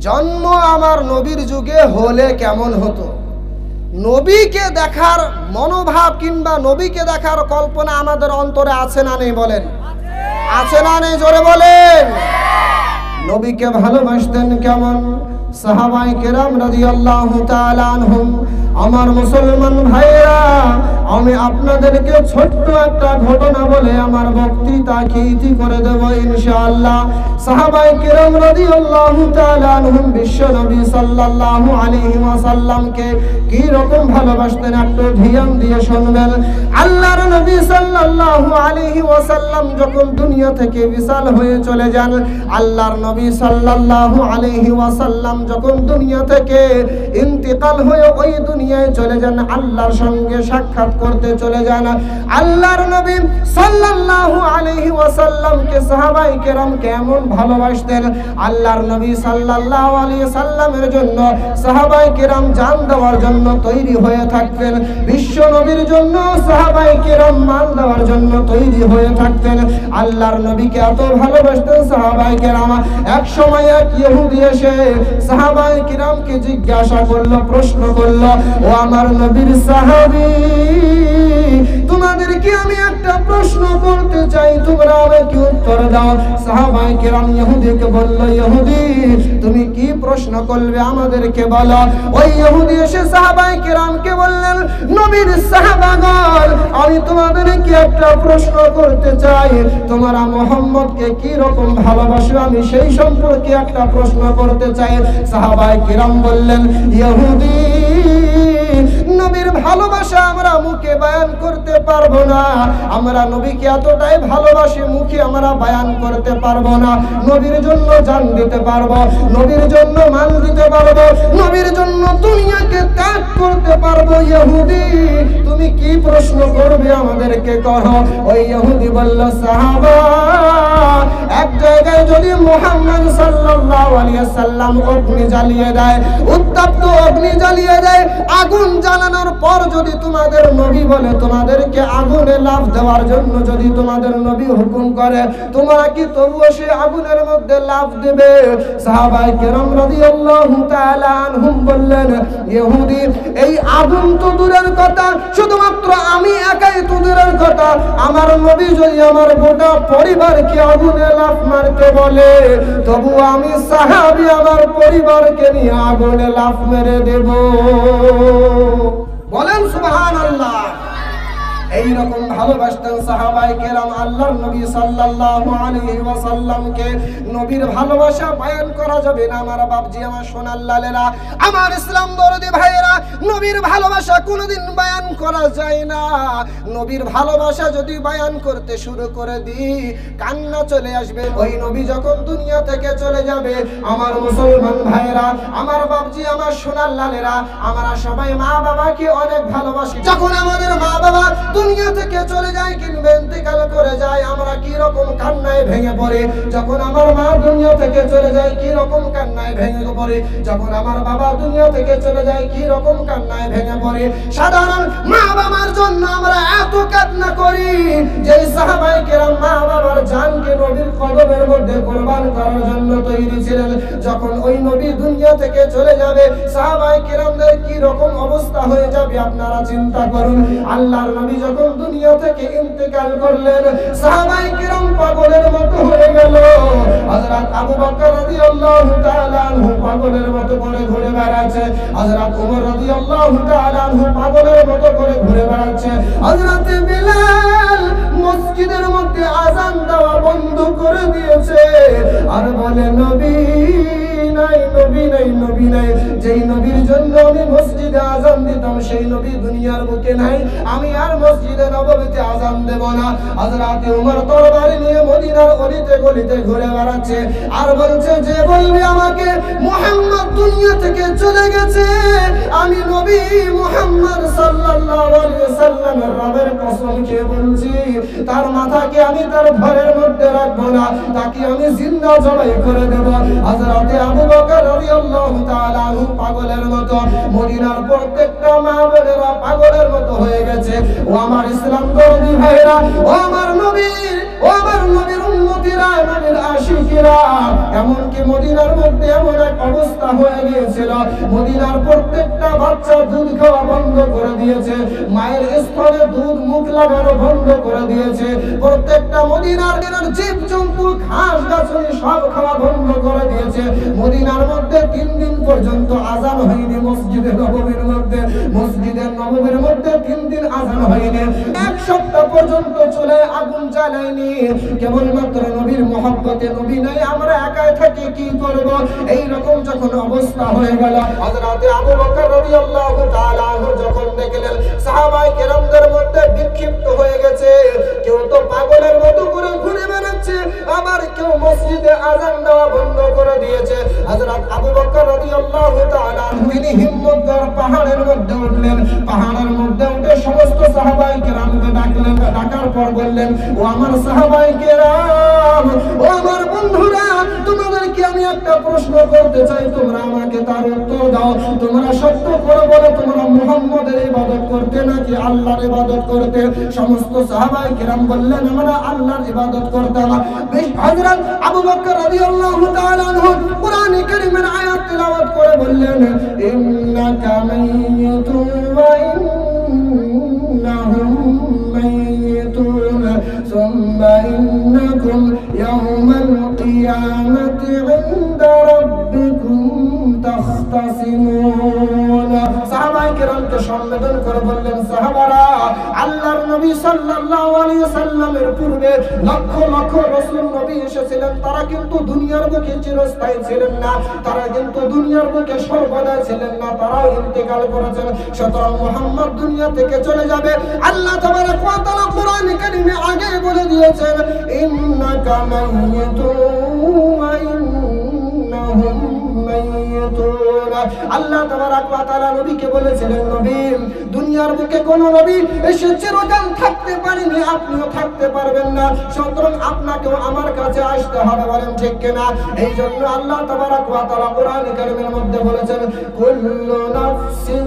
জন্ম আমার নবীর যুগে হলে কেমন হতো, নবীকে দেখার মনোভাব কিংবা নবীকে দেখার কল্পনা আমাদের অন্তরে আছে না নেই বলেন? আছে না নেই? জোরে বলেন। নবীকে ভালোবাসতেন কেমন? সাহাবায়ে কেরাম রাদিয়াল্লাহু তাআলা আনহুম। আমার মুসলমান ভাইরা, আমি আপনাদেরকে ছোট্ট একটা ঘটনা বলে আমার বক্তৃতাকে ইতি করে দেব ইনশাআল্লাহ। সাহাবায়ে কেরাম রাদিয়াল্লাহু তাআলা আনহুম বিশ্ব নবী সাল্লাল্লাহু আলাইহি ওয়াসাল্লামকে কি রকম ভালোবাসতেন একটু ধ্যান দিয়ে শুনবেন। আল্লাহর নবী সাল্লাল্লাহু আলাইহি ওয়াসাল্লাম যখন দুনিয়া থেকে বিশাল হয়ে চলে যান, আল্লাহর নবী সাল্লাল্লাহু আলাইহি ওয়াসাল্লাম যখন দুনিয়া থেকে ইন্তিকাল হয়ে ওই দুনিয়ায় চলে যান, আল্লাহর সঙ্গে সাক্ষাৎ করতে চলে যান। আল্লাহর নবী সাল্লাল্লাহু আলাইহি ওয়াসাল্লামকে সাহাবায়ে কেরাম কেমন ভালোবাসতেন। আল্লাহর নবী সাল্লাল্লাহু আলাইহি সাল্লামের জন্য সাহাবায়ে কেরাম জান দেওয়ার জন্য তৈরি হয়ে থাকতেন। বিশ্ব নবীর জন্য সাহাবায়ে কেরাম মান দেওয়ার জন্য তৈরি হয়ে থাকতেন। আল্লাহর নবীকে এত ভালোবাসতেন সাহাবায়ে কেরাম। এক সময় এক ইহুদি এসে সাহাবায়ে কিরামকে জিজ্ঞাসা করলো, প্রশ্ন করলো, ও আমার নবীর সাহাবী, তোমাদেরকে আমি একটা প্রশ্ন করতে চাই, তোমরা আমাকে উত্তর দাও। সাহাবায়ে কিরাম ইহুদিকে বলল, ইহুদি তুমি কি প্রশ্ন করবে আমাদেরকে বলো। ওই ইহুদি এসে সাহাবায়ে কিরামকে বললেন, নবীর সাহাবাগণ, আমি তোমাদেরকে একটা প্রশ্ন করতে চাই, তোমরা মুহাম্মদকে কি রকম ভালোবাসো, আমি সেই সম্পর্কে একটা প্রশ্ন করতে চাই। সাহাবায়ে কিরাম বললেন, ইহুদি নবীর ভালোবাসা আমরা মুখে বয়ান করতে পারবো না, আমরা নবীকে এতটাই ভালোবাসি মুখে আমরা বয়ান করতে পারবো না। নবীর জন্য জান দিতে পারবো, নবীর জন্য মান দিতে পারবো, নবীর জন্য দুনিয়াকে ত্যাগ করতে পারবো। ইহুদি তুমি কি প্রশ্ন করবে আমাদেরকে করো। ওই ইহুদি বলল, সাহাবা, এক জায়গায় যদি মুহাম্মদ সাল্লাল্লাহু আলাইহি ওয়াসাল্লাম অগ্নি জ্বালিয়ে দেয়, উত্তপ্ত অগ্নি জ্বালিয়ে দেয়, আগুন জ্বালানোর পর যদি তোমাদের নবী বলে তোমাদেরকে আগুনে লাফ দেওয়ার জন্য যদি তোমাদের নবী হুকুম করে, তোমরা কি তবুও সেই আগুনের মধ্যে লাফ দেবে? সাহাবায়ে কেরাম রাদিয়াল্লাহু তাআলা আনহুম বললেন, ইহুদি এই আগুন তো দূরের কথা, শুধুমাত্র আমি একাই তো দূরের কথা, আমার নবী যদি আমার গোটা পরিবারকে আগুনে লাফ মারতে বলে, তবু আমি সাহাবী আমার পরিবারকে নিয়ে আগুনে লাফ মেরে দেব। বলেন সুবহানাল্লাহ। এই রকম ভালোবাসতেন সাহাবায়ে কেরাম আল্লাহর নবী সাল্লাল্লাহু আলাইহি ওয়াসাল্লামকে। নবীর ভালোবাসা বয়ান করা যাবে না আমার বাপজি, আমার সোনার লালেরা, আমার ইসলাম দরদি ভাইয়েরা, নবীর ভালোবাসা কোনোদিন বয়ান করা যায় না। নবীর ভালোবাসা যদি বয়ান করতে শুরু করে দিই, কান্না চলে আসবে। ওই নবী যখন দুনিয়া থেকে চলে যাবে, আমার মুসলমান ভাইয়েরা, আমার বাপজি, আমার সোনার লালেরা, আমরা সবাই মা বাবাকে অনেক ভালোবাসি। যখন আমাদের মা বাবা দুনিয়া থেকে চলে যায় কিংবা ইন্তেকাল করে যায়, আমরা কি রকম কান্নায় ভেঙে পড়ি। যখন আমার মা দুনিয়া থেকে চলে যায় কি রকম কান্নায় ভেঙে পড়ি। যখন আমার বাবা দুনিয়া থেকে চলে যায় কি রকম কান্নায় ভেঙে পড়ি। সাধারণ মা বাবার জন্য আমরা এত কান্না করি যে সাহাবায়ে কেরাম মা বাবার জানকে নবীর কদমের মধ্যে কুরবান করার জন্য তৈরি ছিলেন। যখন ওই নবী দুনিয়া থেকে চলে যাবে, সাহাবায়ে কেরামদের কি রকম অবস্থা হয়ে যাবে আপনারা চিন্তা করুন। আল্লাহর নবী যখন দুনিয়া থেকে ইন্তেকাল করলেন, সাহাবায়ে কিরাম পাগলের মতো হয়ে গেল। হযরত আবু বকর রাদিয়াল্লাহু তাআলা আনহু পাগলের মতো করে ঘুরে বেড়াচ্ছে, হযরত ওমর রাদিয়াল্লাহু তাআলা আনহু পাগলের মতো করে ঘুরে বেড়াচ্ছে, হযরত বিলাল মসজিদের মধ্যে আযান দেওয়া বন্ধ করে দিয়েছে আর বলে, নবী নাই, নবী নাই, নবী নাই। যেই নবীর জন্য আমি মসজিদে আযান দিতাম সেই নবী দুনিয়ার বুকে নাই, আমি আর মসজিদে নববীতে আযান দেব না। হযরত ওমর তরবারি নিয়ে মদিনার অলিতে গলিতে ঘুরে বেড়াচ্ছে আর বলছে, যে বলবে আমাকে মুহাম্মদ দুনিয়া থেকে চলে গেছে, আমি নবী মুহাম্মদ সাল্লাল্লাহু আলাইহি ওয়াসাল্লামের রবের কসম খেয়ে বলছি, তার মাথাকে আমি তার ঘরের মধ্যে রাখবো না, তাকে আমি জিন্দা জবাই করে দেব। হযরত আবু বকর রাদিয়াল্লাহু তাআলা আনহু পাগলের মতো, মদিনার প্রত্যেকটা মা বোনেরা পাগলের মতো হয়ে গেছে। ও আমার ইসলাম দরদি ভাইরা, ও আমার নবীর, ও আমার নবীর উম্মতিরা, নবীর আশিকিরা, এমনকি মদিনার মধ্যে এমন এক অবস্থা মদিনার প্রত্যেকটা বাচ্চা দুধ খাওয়া বন্ধ করে দিয়েছে, মায়ের স্তনে দুধ মুখ লাগানো বন্ধ করে দিয়েছে, প্রত্যেকটা মদিনার জীবজন্তু ঘাস গাছনি সব খাওয়া বন্ধ করে দিয়েছে। মদিনার মধ্যে 3 দিন পর্যন্ত আজান হয়নি। মসজিদে নববীর মধ্যে 3 দিন আজান হয়নি। 1 সপ্তাহ পর্যন্ত চলে আগুন জ্বালায়নি। কেবলমাত্র নবীর মহব্বতে, নবী নাই আমরা একাই থাকি কি করব, এই রকম যখন অবস্থা হয়ে গেল, হযরতে আবু বকর রাদিয়াল্লাহু তাআলা যখন দেখলেন সাহাবায়ে কেরামদের মধ্যে বিক্ষিপ্ত হয়ে গেছে, কেউ তো পাগলের মতো করে ঘুরে বেড়াচ্ছে, আবার কেউ মসজিদে আজান দেওয়া বন্ধ করে দিয়েছে। হযরত আবু বকর রাদিয়াল্লাহু তাআলা তিনি হিম্মত করে পাহাড়ের মধ্যে উঠলেন। পাহাড়ের মধ্যে উঠে সমস্ত সাহাবায়ে কেরামকে ডাকলেন। ডাকার পর বললেন, ও আমার সাহাবায়ে কেরাম, ও আমার বন্ধুরা, তোমাদেরকে আমি একটা প্রশ্ন করতে চাই, তোমরা আমাকে তার উত্তর দাও। তোমরা সত্য করে বলো, তোমরা মুহাম্মদের ইবাদত করতে নাকি আল্লাহর ইবাদত করতে? সমস্ত সাহাবায়ে কেরাম বললেন, আমরা আল্লাহর ইবাদত করতাম। হযরত আবু বকর রাদিয়াল্লাহু তাআলা আনহু কোরআন কারীমের আয়াত তিলাওয়াত করে বললেন, ইন্নাকা মাইয়িতুন ওয়া ইন্নাহুম মাইয়িতুন সুম্মা ইন্নাকুম ইয়াওমাল কিয়ামাতি ইনদা রাব্বিকুম তাখতাসিমুন। সাহাবায়ে কেরামকে সম্বোধন করে বললেন, সাহাবারা, আল্লাহর নবী সাল্লাল্লাহু আলাইহি সাল্লামের পূর্বে লক্ষ লক্ষ রাসূল নবী এসেছিলেন, তারা কিন্তু দুনিয়ার বুকে চিরস্থায়ী ছিলেন না, তারা কিন্তু দুনিয়ার বুকে সর্বদা ছিলেন না, তারাও ইন্তেকাল করেছেন। সুতরাং মুহাম্মদ দুনিয়া থেকে চলে যাবে। আল্লাহ তাবারক ওয়া তাআলা কোরআন কারীমে আগে বলে দিয়েছেন, ইন্নাকা মাইয়িতুন ওয়া ইন্নাহুম মাইয়িতুন। আল্লাহ তাবারক ওয়া তাআলা নবীকে বলেছিলেন, নবী, দুনিয়ার বুকে কোন নবী এসে চিরকাল থাকতে পারেনি, আপনিও থাকতে পারবেন না, সুতরাং আপনাকেও আমার কাছে আসতে হবে। বলেন ঠিক কিনা? এই জন্য আল্লাহ তাবারক ওয়া তাআলা কোরআন কারীমের মধ্যে বলেছেন, কুল্লু নাফসিন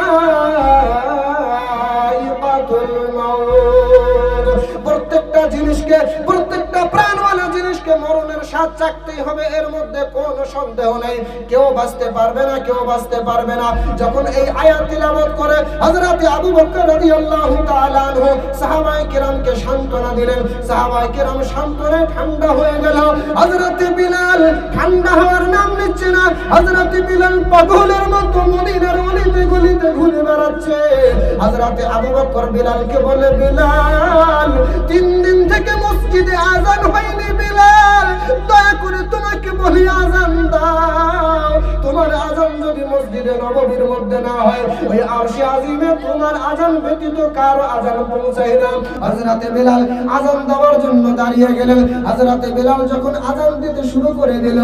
যায়িকাতুল মাউত। প্রত্যেকটা জিনিসকে, প্রত্যেকটা প্রাণওয়ালা জিনিসকে মরণের স্বাদ চাখতেই হবে, এর মধ্যে কোনো সন্দেহ নেই। কেউ বাঁচতে পারবে না, কেউ বাঁচতে পারবে না। যখন এই আয়াত তিলাওয়াত করে হযরত আবু বকর রাদিয়াল্লাহু তাআলা আনহু সাহাবায়ে কেরামকে সান্ত্বনা দিলেন। সাহাবায়ে কেরাম সান্ত্বনায় ঠান্ডা হয়ে গেল। হযরত বিলাল ঠান্ডা হওয়ার নাম নিচ্ছে না। হযরত বিলাল পাগলের মতো মদিনার অলিতে গলিতে ঘুরে বেড়াচ্ছে। হযরত আবু বকর বিলালকে বলে, বিলাল, 3 দিন থেকে মসজিদে আজান হয়নি, বিলাল, দয়া করে তোমাকে বলি আজান দাও। তোমার আজান যদি মসজিদে নববীর মধ্যে না হয়, ওই আরশে আজিমে তোমার আজান ব্যতীত কারো আজান পৌঁছায় না। হযরত বিলাল আজান দেওয়ার জন্য দাঁড়িয়ে গেলেন। হযরত বিলাল যখন আজান দিতে শুরু করে দিল,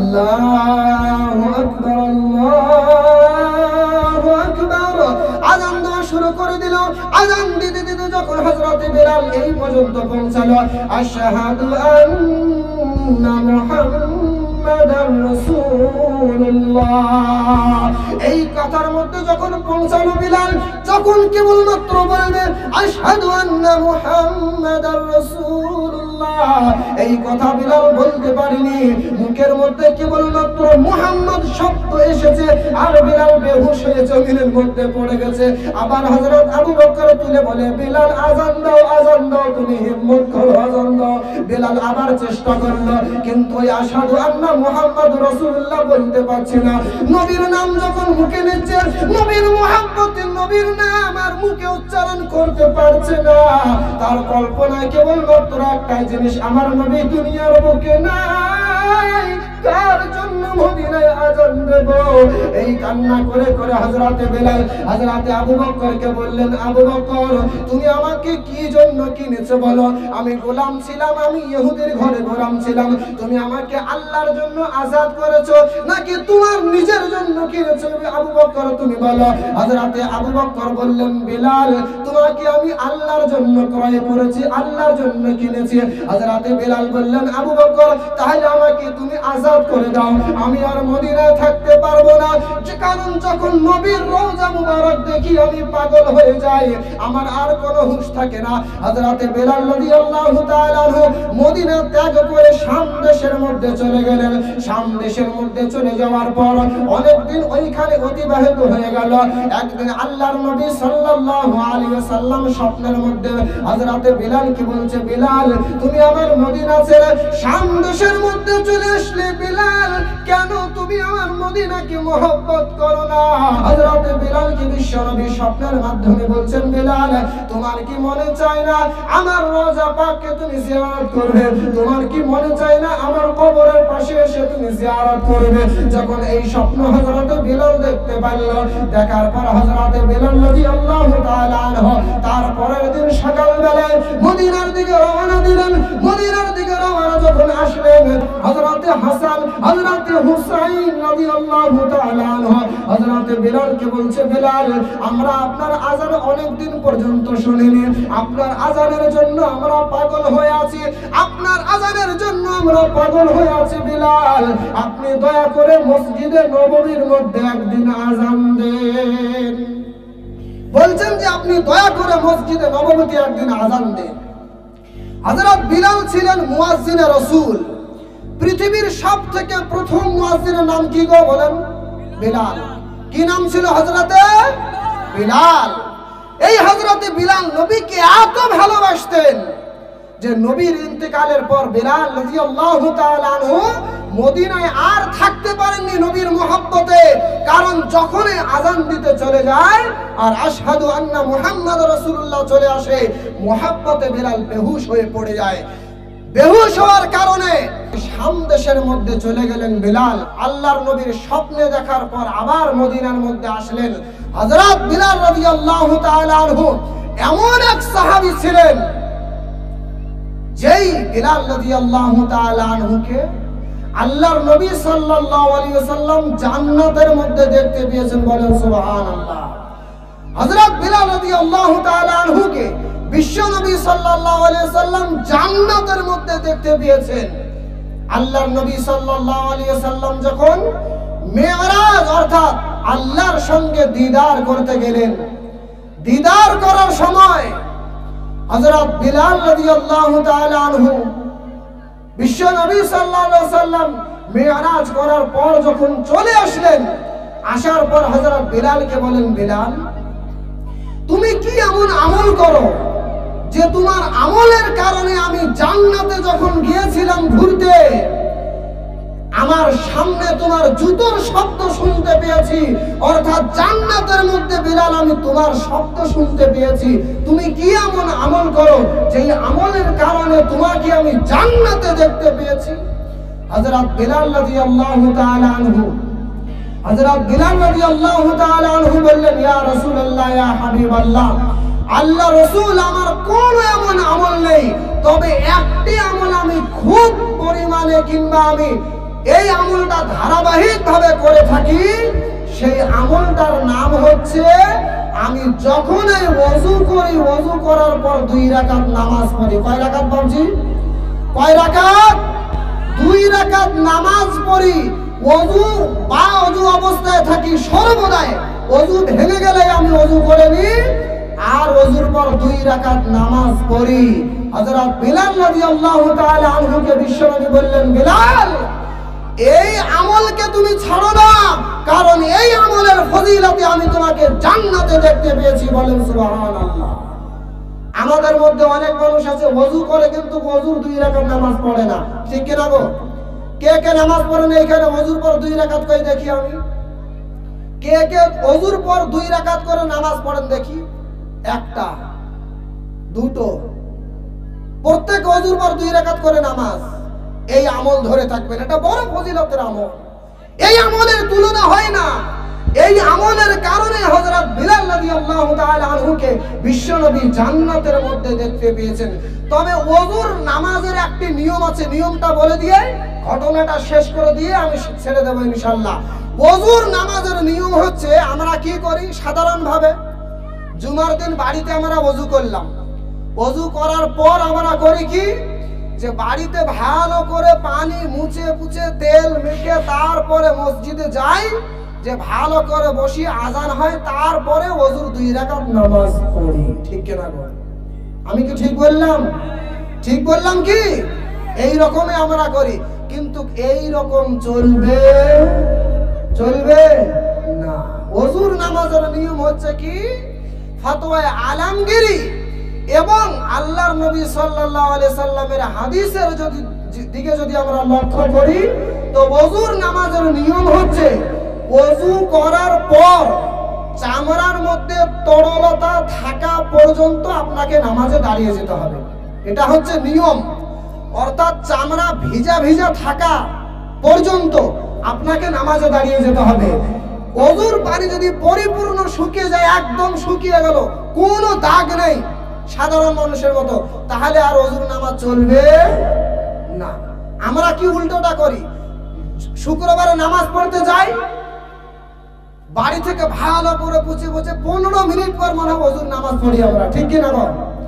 আল্লাহু আকবার, আল্লাহু আকবার, আজান দেওয়া শুরু করে দিল। আজান দিতে দিতে যখন হযরত বিলাল এই পর্যন্ত পৌঁছালো, আশহাদু আন্না মুহাম্মাদার রাসূলুল্লাহ, এই কথার মধ্যে যখন পৌঁছালো বিলাল, যখন কেবলমাত্র বলবে আশহাদু আন্না মুহাম্মাদার রাসূলুল্লাহ, এই কথা বিলাল বলতে পারেনি। মুখের মধ্যে কেবলমাত্র মুহাম্মদ শব্দ এসেছে, আর বিলাল বেহুশ হয়ে জমিনের মধ্যে পড়ে গেছে। আবার হযরত আবু বকর তুলে বলে, বিলাল আজান দাও, আজান দাও, তুমি হিম্মত করো, আজান দাও। বিলাল আবার চেষ্টা করলো, কিন্তু ওই আশহাদু আন্না মুহাম্মাদুর রাসূলুল্লাহ বলতে পারছে না। নবীর নাম যখন মুখে নিচ্ছে, নবীর মুহাব্বতে নবীর নাম আর মুখে উচ্চারণ করতে পারছে না। তার কল্পনায় কেবলমাত্র একটাই জিনিস, আমার নবী দুনিয়ার বুকে নাই, কার জন্য মদিনায় আজান দেব? এই কান্না করে করে হযরতে বিলাল হযরতে আবু বকরকে বললেন, আবু বকর, তুমি আমাকে কি জন্য কিনেছো বলো? আমি গোলাম ছিলাম, আমি ইহুদির ঘরে গোলাম ছিলাম, তুমি আমাকে আল্লাহর জন্য আজাদ করেছো নাকি তোমার নিজের জন্য কিনেছো? আবু বকর তুমি বলো। হযরতে আবু বকর বললেন, বিলাল, তোমাকে আমি আল্লাহর জন্য ক্রয় করেছি, আল্লাহর জন্য কিনেছি। হযরতে বিলাল বললেন, আবু বকর, তাহলে আমাকে তুমি আজাদ করে দাও, আমি আর মদিনায় থাকতে পারবো না। যে কারণ যখন নবীর রওজা মুবারক দেখি আমি পাগল হয়ে যাই, আমার আর কোনো হুঁশ থাকে না। হযরতে বিলাল রাদিয়াল্লাহু তাআলা মদিনা ত্যাগ করে শাম দেশের মধ্যে চলে গেলেন। শাম দেশের মধ্যে চলে যাওয়ার পর অনেক দিন দিন ওইখানে অতিবাহিত হয়ে গেল। একদিন আল্লাহর নবী সাল্লাল্লাহু আলাইহি ওয়াসাল্লাম স্বপ্নের মধ্যে হযরতে বিলালকে বলছে, বিলাল তুমি আমার মদিনা ছেড়ে শাম দেশের মধ্যে চলে আসলে, বিলাল কেন তুমি আমার মদিনাকে মহব্বত করো না? হযরতে বিলালকে বিশ্বনবী স্বপ্নের মাধ্যমে বলছেন, বিলাল তোমার কি মনে চায় না আমার রওজা পাককে তুমি জিয়ারত করবে? তোমার কি মনে চায় না আমার কবরের পাশে এসে তুমি জিয়ারত করবে? যখন এই স্বপ্ন হযরতে বিলাল দেখতে পারল, দেখার পর হযরতে বিলাল রাদিয়াল্লাহু তাআলা আনহু তার পরের দিন সকালবেলায় মদিনার দিকে রওনা দিলেন। মদিনার দিকে রওনা যখন আসলেন, হযরতে হাসান হযরতে হুসাইন রাদিয়াল্লাহু তাআলা আনহু হযরতে বিলালকে বলছে, বিলাল আমরা আপনার আযান অনেক দিন পর্যন্ত শুনিনি, আপনার আযানের জন্য আমরা পাগল হয়ে আছি, আপনার আযানের জন্য আমরা পাগল হয়ে আছি। বিলাল আপনি দয়া করে মসজিদে নববীর মধ্যে একদিন আযান দেন। বলছেন যে আপনি দয়া করে মসজিদে নববীতে একদিন আযান দেন। হযরত বিলাল ছিলেন মুয়াজ্জিনে রাসূল। পৃথিবীর সবথেকে প্রথম মুয়াজ্জিনের নাম কি গো বলেন? বিলাল। কি নাম ছিল হযরতে বিলাল? এই হযরতে বিলাল নবীকে এত ভালোবাসতেন যে নবীর ইন্তেকালের পর বিলাল রাদিয়াল্লাহু তাআলা আনহু মদিনায় আর থাকতে পারেননি নবীর মহব্বতে। কারণ যখনই আযান দিতে চলে যায় আর আশহাদু আন্না মুহাম্মাদুর রাসূলুল্লাহ চলে আসে, মহব্বতে বিলাল বেহুশ হয়ে পড়ে যায়। বেহুশ হওয়ার কারণে শাম দেশের মধ্যে চলে গেলেন বিলাল। আল্লাহর নবীর স্বপ্নে দেখার পর আবার মদিনার মধ্যে আসলেন। হযরত বিলাল রাদিয়াল্লাহু তাআলা আনহু এমন এক সাহাবী ছিলেন যেই বিলাল রাদিয়াল্লাহু তাআলা আনহুকে আল্লাহর নবী সাল্লাল্লাহু আলাইহি ওয়াসাল্লাম জান্নাতের মধ্যে দেখতে পেয়েছেন। বলেন সুবহানাল্লাহ। হযরত বিলাল রাদিয়াল্লাহু তাআলা আনহুকে বিশ্ব নবী সাল্লাল্লাহু আলাইহি ওয়াসাল্লাম জান্নাতের মধ্যে দেখতে পেয়েছেন। আল্লাহর নবী সাল্লাল্লাহু আলাইহি ওয়াসাল্লাম যখন মেরাজ অর্থাৎ আল্লাহর সঙ্গে দিদার করতে গেলেন, দিদার করার সময় হযরত বিলাল রাদিয়াল্লাহু তাআলা আনহু বিশ্ব নবী সাল্লাল্লাহু আলাইহি ওয়াসাল্লাম মেরাজ করার পর যখন চলে আসলেন, আসার পর হযরত বিলালকে বলেন, বিলাল তুমি কি এমন আমল করো যে তোমার আমলের কারণে আমি জান্নাতে যখন গিয়েছিলাম ঘুরতে, আমার সামনে তোমার জুতোর শব্দ শুনতে পেয়েছি, অর্থাৎ জান্নাতের মধ্যে বিলাল আমি তোমার শব্দ শুনতে পেয়েছি। তুমি কি এমন আমল করো যে আমলের কারণে তোমাকে আমি জান্নাতে দেখতে পেয়েছি? হযরত বিলাল রাদিয়াল্লাহু তাআলা আনহু হযরত বিলাল রাদিয়াল্লাহু তাআলা আনহু বললেন, ইয়া রাসূলুল্লাহ, ইয়া হাবিবাল্লাহ, আল্লাহ রাসূল আমার কোনো এমন আমল নেই, তবে একটি আমল আমি খুব পরিমাণে কিংবা আমি এই আমলটা ধারাবাহিকভাবে করে থাকি। সেই আমলটার নাম হচ্ছে আমি যখনই ওযু করি, ওযু করার পর 2 রাকাত নামাজ পড়ি। কয় রাকাত বাবজি? কয় রাকাত? 2 রাকাত নামাজ পড়ি। ওযু বা ওযু অবস্থায় থাকি সর্বদাই। ওযু ভেঙে গেলে আমি ওযু করে নিই আর ওযুর পর 2 রাকাত নামাজ পড়ি। হযরত বিলাল রাদিয়াল্লাহু তাআলা আনহুকে বিশ্বনবী বললেন, বিলাল এই আমলকে তুমি ছাড়ো না, কারণ এই আমলের ফজিলতে আমি তোমাকে জান্নাতে দেখতে পেয়েছি। বলেন সুবহানাল্লাহ। আমাদের মধ্যে অনেক মানুষ আছে ওযু করে কিন্তু ওযুর 2 রাকাত নামাজ পড়ে না, ঠিক কি না গো? কে কে নামাজ পড়েন এইখানে ওযুর পর 2 রাকাত করে দেখি আমি? কে কে ওযুর পর 2 রাকাত করে নামাজ পড়েন দেখি? একটা, দুটো, প্রত্যেক ওযুর পর 2 রাকাত করে নামাজ। এই আমল ধরে থাকবেন, এটা বড় ফজিলতের আমল। এই আমলের তুলনা হয় না। এই আমলের কারণে হযরত বিলাল রাদিয়াল্লাহু তাআলা আনহুকে বিশ্বনবী জান্নাতের মধ্যে দেখতে পেয়েছেন। তবে ওযুর নামাজের একটি নিয়ম আছে, নিয়মটা বলে দিয়ে ঘটনাটা শেষ করে দিয়ে আমি ছেড়ে দেব ইনশাআল্লাহ। ওযুর নামাজের নিয়ম হচ্ছে, আমরা কি করি সাধারণভাবে, জুমার দিন বাড়িতে আমরা ওযু করলাম, ওযু করার পর আমরা করি কি, যে বাড়িতে ভালো করে পানি মুছে পুছে তেল মেখে তারপরে মসজিদে যাই, যে ভালো করে বসি আজান হয়, তারপরে ওযুর 2 রাকাত নামাজ পড়ি। ঠিক কি না গো? আমি কি ঠিক বললাম? ঠিক বললাম কি? এই রকমই আমরা করি। কিন্তু এই রকম চলবে? চলবে? ওযুর নামাজের নিয়ম হচ্ছে কি ফতোয়ায়ে আলমগীরি এবং আল্লাহর নবী সাল্লাল্লাহু আলাইহি সাল্লামের হাদিসের দিকে যদি আমরা লক্ষ্য করি তো ওযুর নামাজের নিয়ম হচ্ছে ওযু করার পর চামড়ার মধ্যে তরলতা থাকা পর্যন্ত আপনাকে নামাজে দাঁড়িয়ে যেতে হবে। এটা হচ্ছে নিয়ম, অর্থাৎ চামড়া ভিজা ভিজা থাকা পর্যন্ত আপনাকে নামাজে দাঁড়িয়ে যেতে হবে। ওযুর পানি যদি পরিপূর্ণ শুকিয়ে যায়, একদম শুকিয়ে গেল, কোনো দাগ নেই সাধারণ মানুষের মতো, তাহলে আর ওযুর নামাজ চলবে না। আমরা কি উল্টোটা করি, শুক্রবারে নামাজ পড়তে যাই, বাড়ি থেকে ভালো করে পুছে পুছে 15 মিনিট পর মনে হয় ওযুর নামাজ পড়ি আমরা, ঠিক কি না?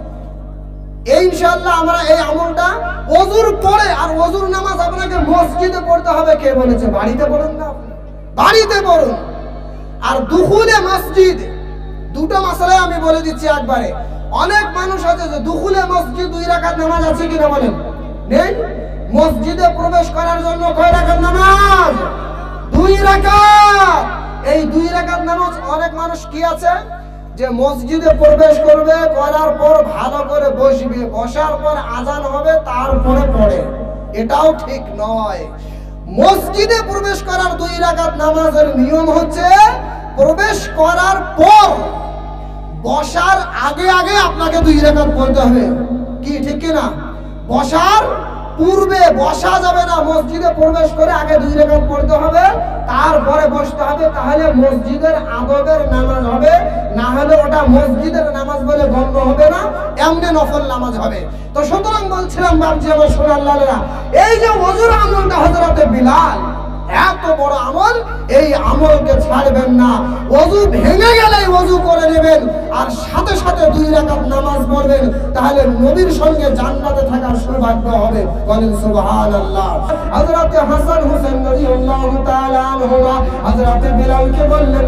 ইনশাআল্লাহ আমরা এই আমলটা ওযুর পড়ে, আর ওযুর নামাজ আপনাকে মসজিদে পড়তে হবে। কে বলেছে? বাড়িতে পড়ুন না, বাড়িতে পড়ুন। আর দুখুলে মসজিদ, দুটো মাসালায় আমি বলে দিচ্ছি একবারে। অনেক মানুষ আছে যে দুখুলে মসজিদ 2 রাকাত নামাজ আছে কিনা বলেন? নেই। মসজিদে প্রবেশ করার জন্য কয় রাকাত নামাজ? 2 রাকাত। এই 2 রাকাত নামাজ অনেক মানুষ কি আছে যে মসজিদে প্রবেশ করবে, করার পর ভালো করে বসবে, বসার পর আজান হবে তারপরে পড়ে। এটাও ঠিক নয়। মসজিদে প্রবেশ করার 2 রাকাত নামাজের নিয়ম হচ্ছে প্রবেশ করার পর বসার আগে আগে আপনাকে 2 রাকাত পড়তে হবে। কি ঠিক কি না? বসার পূর্বে বসা যাবে না, মসজিদে প্রবেশ করে আগে 2 রাকাত পড়তে হবে, তারপরে বসতে হবে, তাহলে মসজিদের আদবের নামাজ হবে। না হলে ওটা মসজিদের নামাজ বলে গণ্য হবে না, এমনি নফল নামাজ হবে। তো সুতরাং বলছিলাম বাপজি আমার সোনার লালেরা, এই যে ওযুর আমলটা হযরতে বিলাল, এত বড় আমল, এই আমলকে ছাড়বেন না। ওযু ভেঙে গেলেই ওযু করে নেবেন, আর সাথে সাথে 2 রাকাত নামাজ পড়বেন, তাহলে নবীর সঙ্গে জান্নাতে থাকার সৌভাগ্য হবে। বলেন সুবহানাল্লাহ। হযরতে হাসান হোসেন রাদিয়াল্লাহু তাআলা আনহুমা হযরতে বিলালকে বললেন,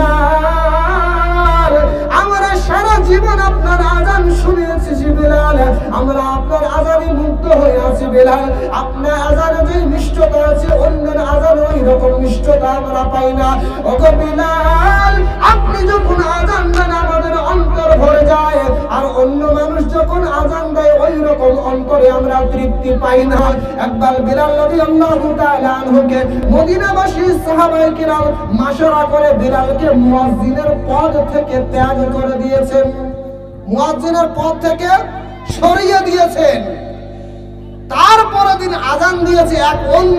বিলাল, আমরা সারা জীবন আপনার আযান শুনেছি বিলাল, আমরা আপনার আযানে মুগ্ধ হয়ে আছি বিলাল। আপনার আযানে যে নিষ্ঠতা আছে অন্যের আযানে ওই রকম নিষ্ঠতা আমরা পাই না। ওগো বিলাল, আপনি যখন আযান দেন আমাদের অন্তর ভরে যায়, আর অন্য মানুষ যখন আযান দেয় ওই রকম অন্তরে আমরা তৃপ্তি পাই না। একবার বিলাল রাদিয়াল্লাহু তাআলা আনহুকে মদিনাবাসী সাহাবায়ে কিরাম মাশওয়ারা করে বিলালকে মুয়াজ্জিনের পদ থেকে ত্যাগ করে দিয়েছেন, মুয়াজ্জিনের পদ থেকে সরিয়ে দিয়েছেন। তারপরের দিন আযান দিয়েছে এক অন্য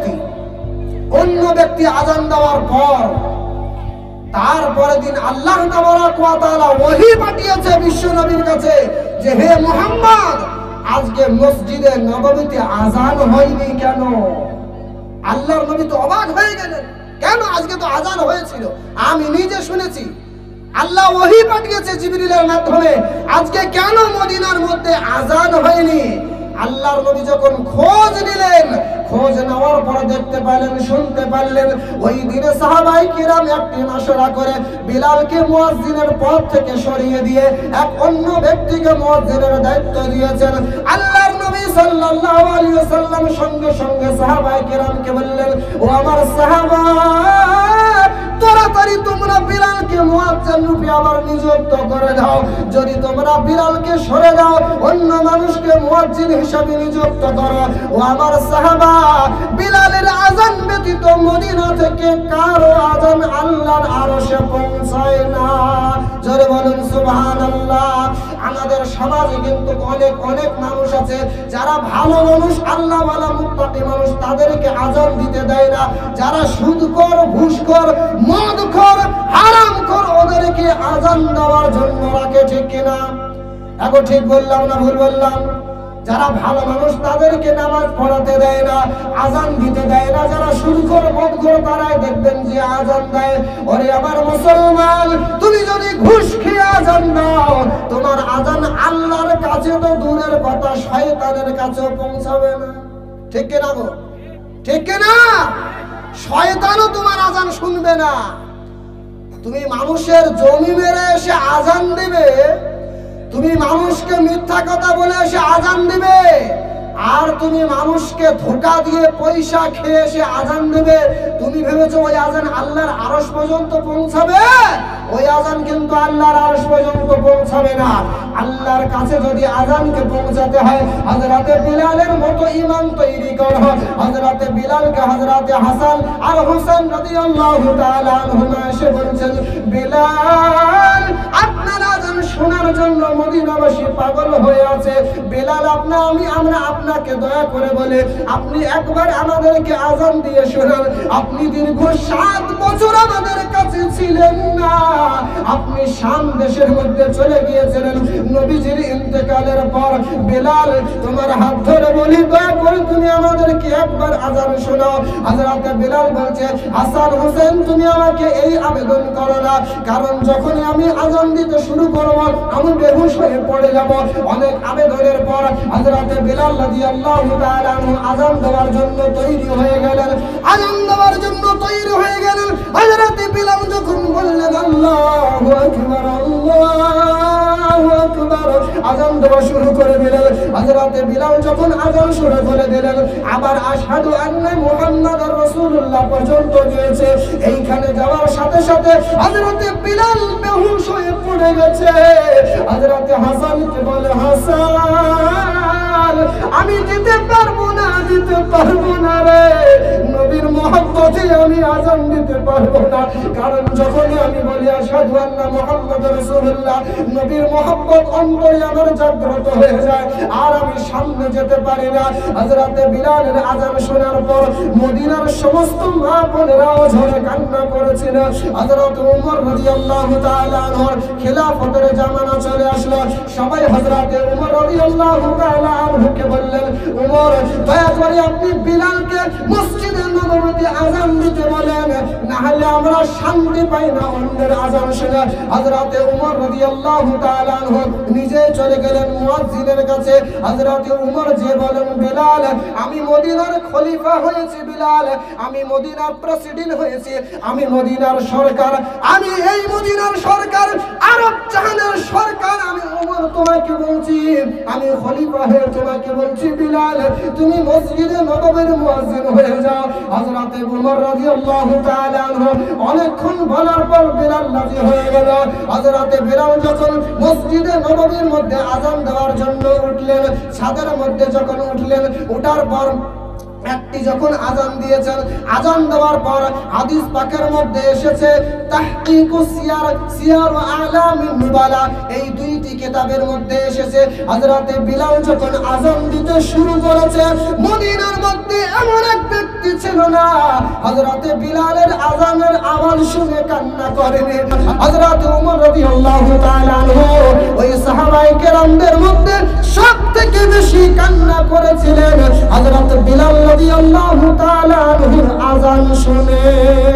ব্যক্তি আযান দেওয়ার পর তারপরের দিন আল্লাহ তাবারক ওয়া তাআলা ওহী পাঠিয়েছে বিশ্ব নবীর কাছে যে হে মুহাম্মদ, আজকে মসজিদে নববীতে আযান হয়নি কেন? আল্লাহর নবী তো অবাক হয়ে গেলেন, কেন আজকে তো আযান হয়েছিল, আমি নিজে শুনেছি। আল্লাহ ওহী পাঠিয়েছে জিবরিলের মাধ্যমে, আজকে কেন মদিনার মধ্যে আযান হয়নি? আল্লাহর নবী যখন খোঁজ নিলেন, খোঁজ নেওয়ার পর দেখতে পেলেন, শুনতে পারলেন ওই দিনে সাহাবায়ে কিরাম একটি মাশওয়ারা করে বিলালকে মুয়াজ্জিনের পদ থেকে সরিয়ে দিয়ে এক অন্য ব্যক্তিকে মুয়াজ্জিনের দায়িত্ব দিয়েছেন। আল্লাহর নবী সাল্লাল্লাহু আলাইহি ওয়াসাল্লাম সঙ্গে সঙ্গে সাহাবায়ে কিরামকে বললেন, ও আমার সাহাবা, তাড়াতাড়ি তোমরা বিলালকে মুয়াজ্জিন রূপে আবার নিযুক্ত করে দাও। যদি তোমরা বিলালকে সরে দাও, অন্য মানুষকে মুয়াজ্জিন হিসেবে নিযুক্ত করো। ও আমার সাহাবা, বিলালের আযান ব্যতীত মদিনা থেকে কারো আযান আল্লাহর আরশে পৌঁছায় না। জোরে বলুন সুবহানাল্লাহ। আমাদের সমাজে কিন্তু অনেক মানুষ আছে যারা ভালো মানুষ, আল্লাহওয়ালা মুত্তাকি মানুষ, তাদেরকে আযান দিতে দেয় না। যারা সুদখোর, ঘুষখোর, মদখোর, হারামখোর, ওদেরকে আযান দেওয়ার জন্য রাখে, ঠিক কিনা? এখন ঠিক বললাম না ভুল বললাম? যারা ভালো মানুষ তাদেরকে নামাজ পড়াতে দেয় না, আযান দিতে দেয় না। যারা সুদখোর, মদখোর, তারাই দেখবেন যে আযান দেয়। ওরে আমার মুসলমান, তুমি যদি ঘুষ খেয়ে আযান দাও, তোমার আযান আল্লাহর কাছে তো দূরের কথা, শয়তানের কাছেও পৌঁছাবে না, ঠিক কিনা গো? ঠিক কিনা? শয়তানও তোমার আযান শুনবে না। তুমি মানুষের জমি মেরে এসে আযান দিবে, তুমি মানুষকে মিথ্যা কথা বলে এসে আযান দিবে, আর তুমি মানুষকে ধোঁকা দিয়ে পয়সা খেয়ে এসে আজান দেবে, তুমি ভেবেছো ওই আজান আল্লাহর আরশ পর্যন্ত পৌঁছাবে? ওই আজান কিন্তু আল্লাহর আরশ পর্যন্ত পৌঁছাবে না। আল্লাহর কাছে যদি আজানকে পৌঁছাতে হয়, হযরতে বিলালের মতো ঈমান তৈরি করো। হযরতে বিলালকে হযরতে হাসান আর হোসেন রাদিয়াল্লাহু তাআলা আনহুমা এসে বলছেন, বিলাল আপনার আজান শোনার জন্য মদিনাবাসী পাগল হয়ে আছে। বিলাল আমরা আপনাকে দয়া করে বলে আপনি একবার আমাদেরকে আজান দিয়ে শোনান। আপনি দীর্ঘ 7 বছর আমাদের কাছে ছিলেন না, আপনি শাম দেশের মধ্যে চলে গিয়েছিলেন নবীজির ইন্তেকালের পর। বিলাল তোমার হাত ধরে বলি দয়া করে তুমি আমাদেরকে একবার আজান শোনাও। হযরত বিলাল বলছে, হাসান হোসেন তুমি আমাকে এই আবেদন করো না, কারণ যখন আমি আজান দিতে শুরু করব আমি বেহুশ হয়ে পড়ে যাব। অনেক আবেদনের পর হযরত বিলাল রাদিয়াল্লাহু তাআলা আনহু আজান দেওয়ার জন্য তৈরি হয়ে গেলেন। আজান দেওয়ার জন্য তৈরি হয়ে গেলেন। হযরত বিলাল যখন বললেন আল্লাহু আকবার আল্লাহু আকবার, আজান দেওয়া শুরু করে দিলেন। হযরত বিলাল যখন আজান শুরু করে দিলেন, আবার আশহাদু আন্না মুহাম্মাদার রাসূলুল্লাহ পর্যন্ত গিয়েছে। এইখানে যাওয়ার সাথে সাথে হযরত বিলাল বেহুশ হয়ে পড়ে গেছে। হযরত হাসানকে বলে, হাসান আমি দিতে পারবো না রে, নবীর মহব্বতে আমি আজান দিতে পারবো না। কারণ যখনই আমি বলি আশহাদু আন্না মুহাম্মাদুর রাসূলুল্লাহ, নবীর মহব্বত অন্তরে আমার জাগ্রত হয়ে যায়, আর আমি সামনে যেতে পারি না। হযরত বিলালের আজান শোনার পর মদিনার সমস্ত মা বোনেরাও ঝরে কান্না করেছিলেন। হযরত ওমর রাদিয়াল্লাহু তাআলা আনহুর খিলাফতের জামানা চলে আসলো। সবাই হযরত ওমর রাদিয়াল্লাহু তাআলা আনহুকে বললেন, ওমর দয়া করে আপনি বিলালকে মসজিদে নববীতে আজান দিতে বলেন, না হলে আমরা শান্তি পাই না অন্যের আজান শুনে। হযরত ওমর রাদিয়াল্লাহু তাআলা আনহু নিজে চলে গেলেন মুয়াজ্জিনের কাছে। হযরত ওমর যে বলেন, বিলাল আমি মদিনার খলিফা হয়েছি, বিলাল আমি মদিনার প্রেসিডেন্ট হয়েছি, আমি মদিনার সরকার, আমি এই মদিনার সরকার, আরব জাহানের সরকার, আমি ওমর তোমাকে বলছি, আমি খলিফা হয়ে তোমাকে বলছি, বিলাল তুমি মসজিদে নববীর মুয়াজ্জিন হয়ে যাও। হযরত ওমর রাদিয়াল্লাহু তাআলা আনহু অনেকক্ষণ বলার পর বিলাল রাজি হয়ে গেল। হযরত বিলাল যখন মসজিদে নববীর মধ্যে আজান দেওয়ার জন্য উঠলেন, ছাদের মধ্যে যখন উঠলেন, ওঠার পর একটি যখন আজান দিয়েছেন, আজান দেওয়ার পর হাদিস পাকের মধ্যে এসেছে তাহকিকুস সিয়ার আলামিন নুবালা, এই দুইটি কিতাবের মধ্যে এসেছে হযরত বিলাল যখন আজান দিতে শুরু করেছে, মদিনার মধ্যে এমন এক ব্যক্তি ছিল না হযরত বিলালের আজানের আওয়াজ শুনে কান্না করেনি। হযরত ওমর রাদিয়াল্লাহু তাআলা আনহু ওই সাহাবায়ে কেরামদের মধ্যে সবথেকে বেশি কান্না করেছিলেন হযরত বিলাল রাদিয়াল্লাহু তাআলা আনহুর আযান শুনে।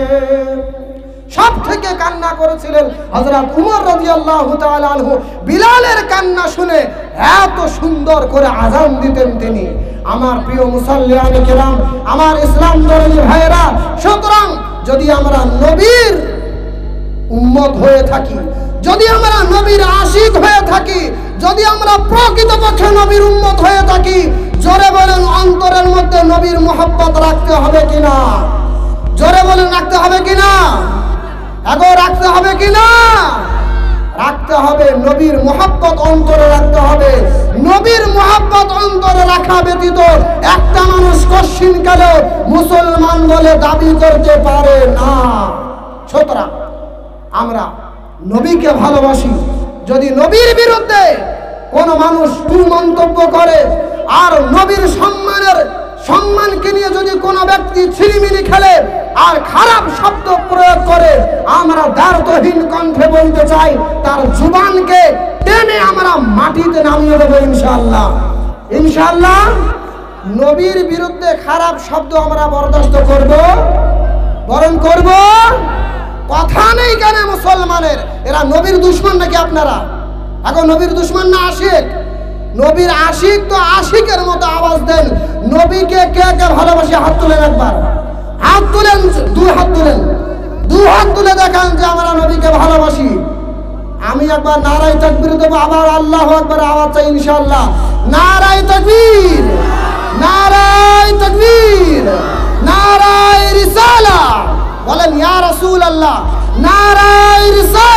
সবথেকে কান্না করেছিলেন হযরত ওমর রাদিয়াল্লাহু তাআলা আনহু। বিলালের কান্না শুনে এত সুন্দর করে আযান দিতেন তিনি। আমার প্রিয় মুসাল্লিয়ানে কিরাম, আমার ইসলাম ধর্মী ভাইয়েরা, সুতরাং যদি আমরা নবীর উম্মত হয়ে থাকি, যদি আমরা নবীর আশিক হয়ে থাকি, যদি আমরা প্রকৃতপক্ষে নবীর উম্মত হয়ে থাকি, জোরে বলেন অন্তরের মধ্যে নবীর মহব্বত রাখতে হবে কিনা? জোরে বলেন রাখতে হবে কিনা? আগো রাখতে হবে কিনা? রাখতে হবে। নবীর মহব্বত অন্তরে রাখতে হবে। নবীর মহব্বত অন্তরে রাখা ব্যতীত একটা মানুষ কশিনকালে মুসলমান বলে দাবি করতে পারে না। সুতরাং আমরা নবীকে ভালোবাসি। যদি নবীর বিরুদ্ধে কোন মানুষ মন্তব্য করে আর নবীর সম্মানকে নিয়ে যদি কোনো ব্যক্তি ছিনিমিনি খেলে আর খারাপ শব্দ প্রয়োগ করে, আমরা দ্বারতহীন কণ্ঠে বলতে চাই তার জুবানকে টেনে আমরা মাটিতে নামিয়ে দেবো ইনশাআল্লাহ। ইনশাআল্লাহ নবীর বিরুদ্ধে খারাপ শব্দ আমরা বরদাস্ত করব, বরণ করব। কথা নেই কেন মুসলমানের? এরা নবীর দুশমন নাকি আপনারা? এখন নবীর দুশমন না আশিক? নবীর আশিক তো আশিকের মতো আওয়াজ দেন। নবীকে কে কে ভালোবাসে হাত তুলেন, একবার হাত তুলেন, দুই হাত তুলেন, দুই হাত তুলে দেখান যে আমরা নবীকে ভালোবাসি। আমি একবার নারায়ে তাকবীর দেব, আবার আল্লাহু আকবার আওয়াজ চাই ইনশাআল্লাহ। নারায়ে তাকবীর। নারায়ে তাকবীর, নারায়ে রিসালা, বলেন ইয়া রাসূলুল্লাহ, নারায়ে রিসালা।